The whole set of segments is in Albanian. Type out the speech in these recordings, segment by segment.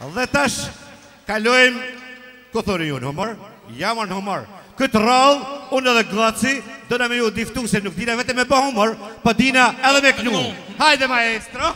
Dhe tash kalojmë ku thoni unë, humor? Jamar në humor. Këtë rallë, unë edhe Glaci, dëna me ju diftu se nuk dina vete me bë humor, pa dina edhe me knu. Hajde maestro!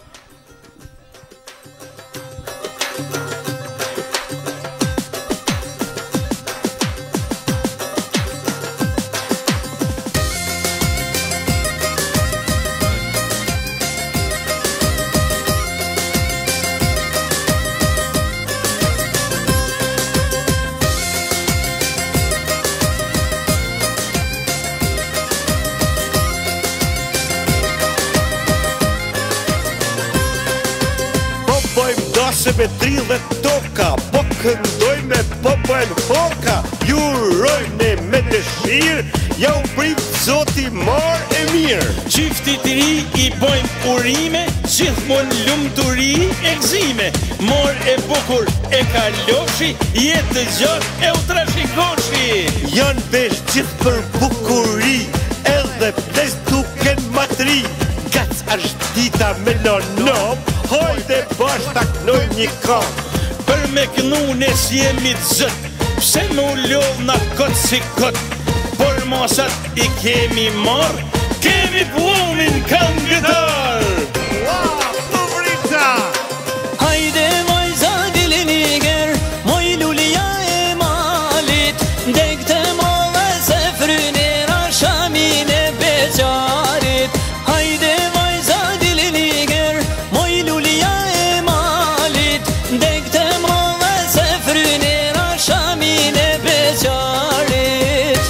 Se me 30 toka, po këndoj me po bëjmë foka, ju rojnë me dëshirë, ja u pritë zoti marë e mirë. Qifti të ri i bojmë urime, gjithmon lumë të ri e gzime, morë e bukur e kaloshi, jetë të gjatë e u trashikoshi. Janë vesh gjithë për bukuri, edhe ples duken matri, gac është dita me lonom, hojde bashkë ta knoj një kam. Për me kënu nes jemi të zët, pse me u lodh na këtë si këtë, por mosat i kemi marë, kemi plomin këngëtar. Lubrita! Hajde vajza dilini ger, moj lulia e malit, degte molle se frynera shamin e beqarit. Hajde vajza dilini ger, moj lulia e malit, degte molle se frynera shamin e beqarit.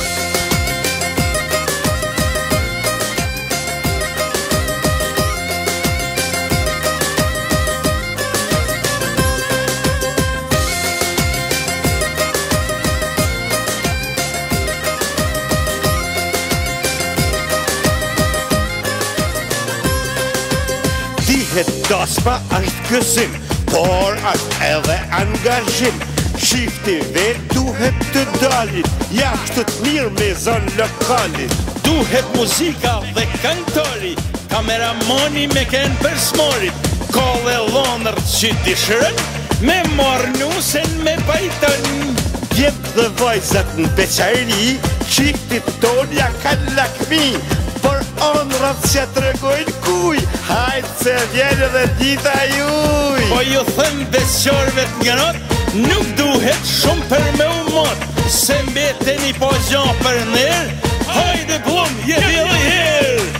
Dihet dasma është gëzim, por është edhe angazhim. Shifti vetë duhet të dalit, jashtë të mirë me zonë lokalit. Duhet muzika dhe këngëtori, kameramoni me kënë për smorit, kolle lonër që dishërën, me marë nusen me pajton. Djemë dhe vajzat në beqari, qiftit tonja kanë lakmi, por onrat që të regojnë kuj, hajtë se vjenë dhe dita juj. Po ju thëmë beqorëve të njërot, nuk duhet shumë për me u mot, se mbeteni po gjanë për nërë, hajde plum, jeti edhe herë.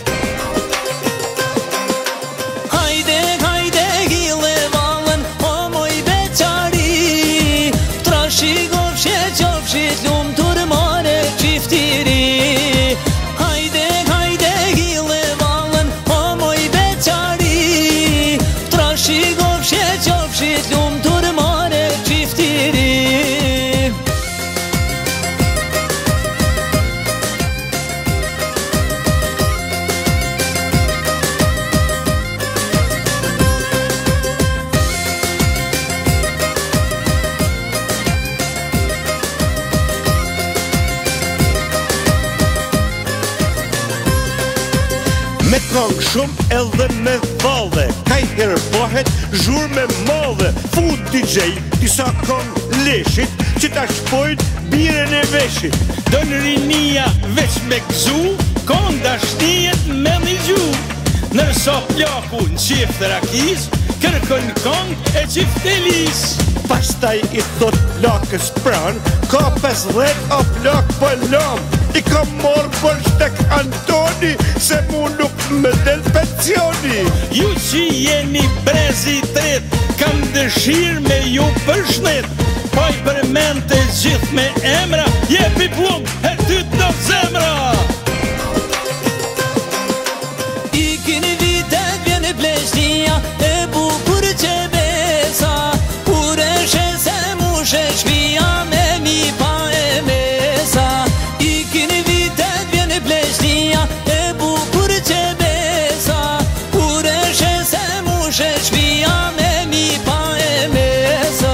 Hajde, hajde, gile valën, o moj beqari, trashi gofshe qofshit lumë turmare qiftiri. Hajde, hajde, gile valën, o moj beqari, trashi gofshe qofshit lumë turmare qiftiri. Me kongë shumë edhe me valde, kaj herë bëhet zhur me malde. Food DJ, disa kongë leshit, që ta shpojnë biren e veshit. Do në rinia veç me gëzu, kongë dashnijet me një gju. Nërso plaku në qift rakiz, kërkon kongë e qift e lis. Pastaj i thot plakës pran, ka 50 o plak për lam. I ka morë për shtek Antoni, se mu nuk më del pensioni. Ju që jeni brezi tret, kam dëshirë me ju përshnet, po i përmente gjithë me emra, jepi plum, e ty të në zemra. Ikin vitet vjen e pleshtia, e bukur që besa, kur e shese mushe shpia me mi pa e mesa. Ikin vitet vjen e pleshtia, e bukur që besa, kur e shese mushe shpia me mi pa e mesa.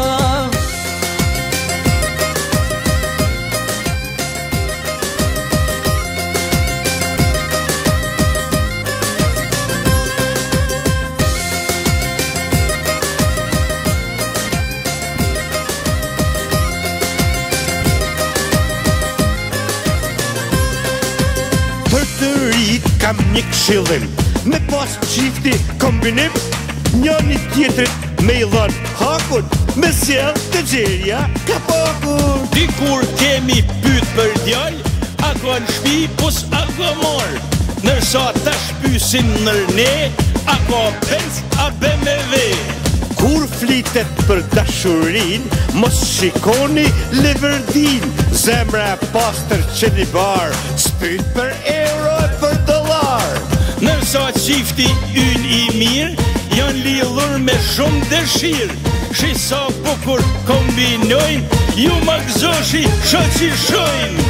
një këshillim, me pas qifti kombinim, njëni tjetrit me i dhën hakun, me sjell të gjerja ka pakun. Dikur kemi pyet për djal, a ka në shpi, pos a ka marr. Nërsa tash pyesin nër ne, a ka Benz, a BMW. Kur flitet për dashurin, mos shikoni Liverdin, zemra e pastër që një bar, spyt për euro e për dollar. Nërsa qifti yn i mirë, janë lidhur me shumë dëshirë. Shi sa bukur kombinojnë, ju ma gëzoshi shoqi shojnë.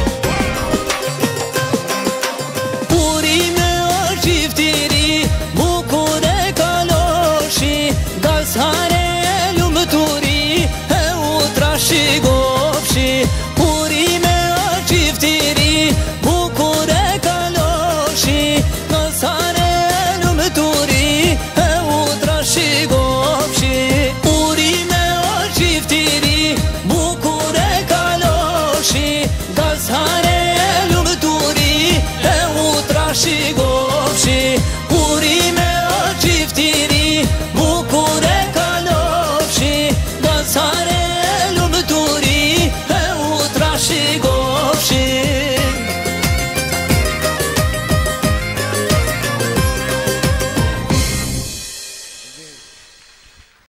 Urime o qiftiri, bukur e kaloshi, gas